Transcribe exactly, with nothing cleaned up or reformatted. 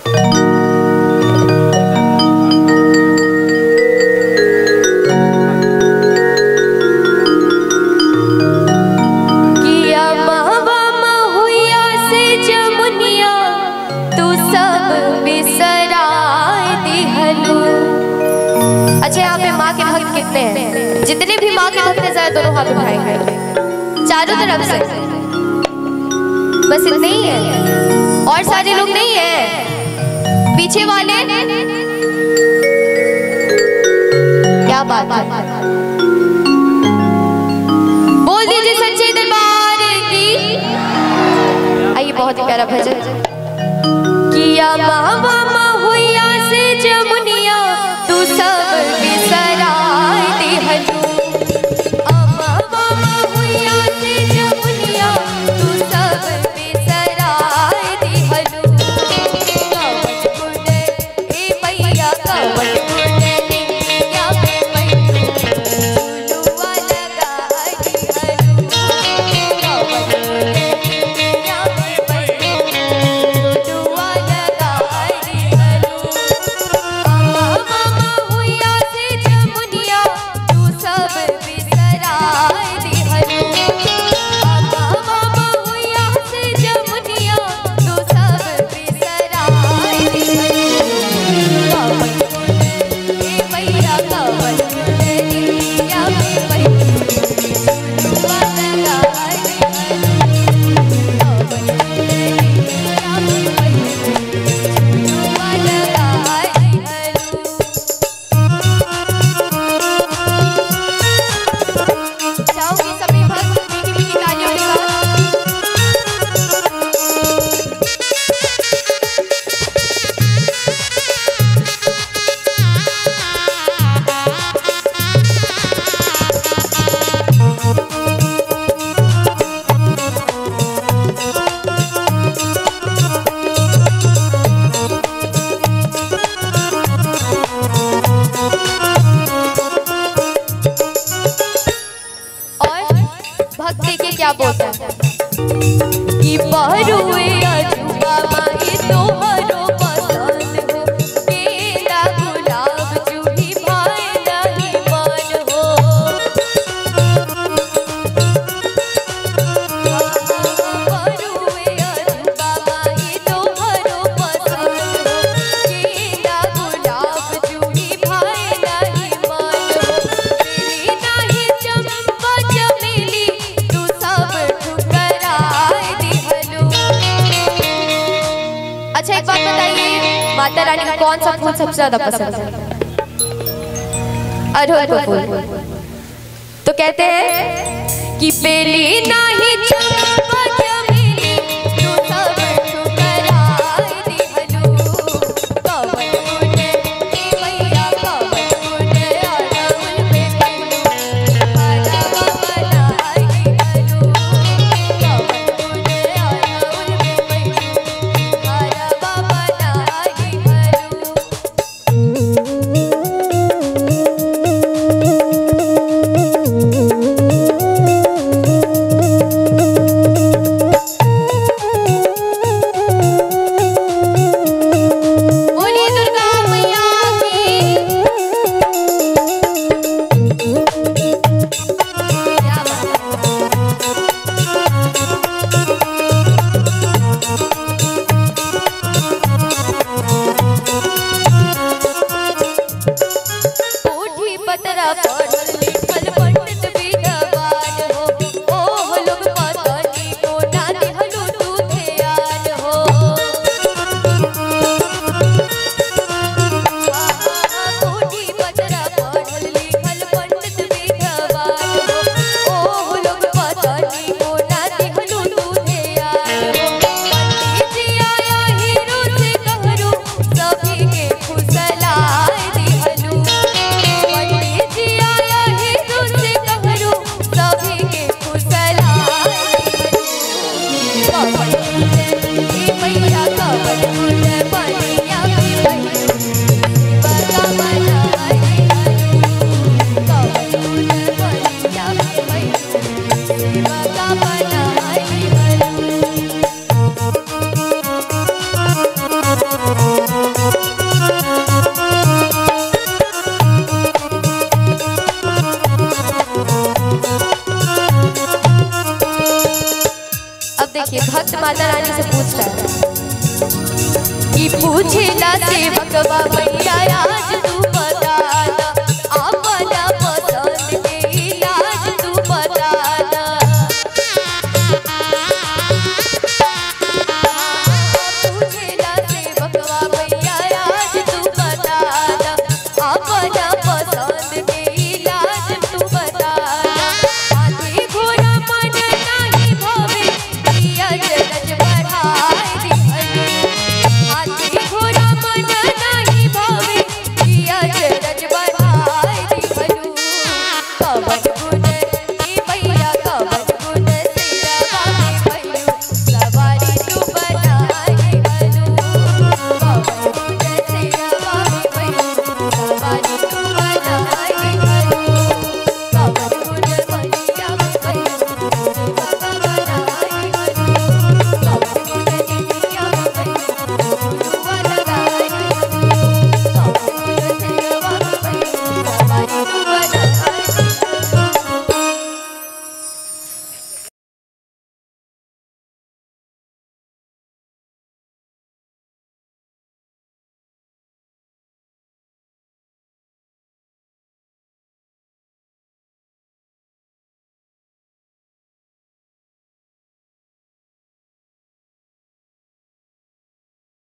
जितने भी माँ के भक्त हैं दोनों हाथ उठाएंगे चारों तरफ से, बस इतने ही है और सारे लोग नहीं है। पीछे वाले क्या बात है, बोल दीजिए सच्चे दरबार की। आइए बहुत ही प्यारा भजन। किया मामा हुआ से जमुनिया तू सब बिसराए दिहलू, क्या बोलता है कि बहरुए अजूबा माई तोहरो पसंद हो, गेंदा गुलाब जूही भाए नहीं मन हो। बहरुए अजूबा माई तोहरो पसंद हो, गेंदा गुलाब जूही भाए नहीं मन हो। तेरी नहीं चंपा चमेली अच्छा एक बात बताइए, माता रानी का कौन सा फूल सबसे ज्यादा पसंद है? अड़हुल का फूल। तो कहते हैं कि बेली नाही चंपा चमेली तू सब ठुकराए दिहलू, कवन गुण ए मैया कवन गुण अड़हुल पे कैलू, हरवा बनाई दिहलू, कवन गुण अड़हुल पे कैलू। माता रानी से पूछता है कि पूछेला सेवकवा मैया आज तू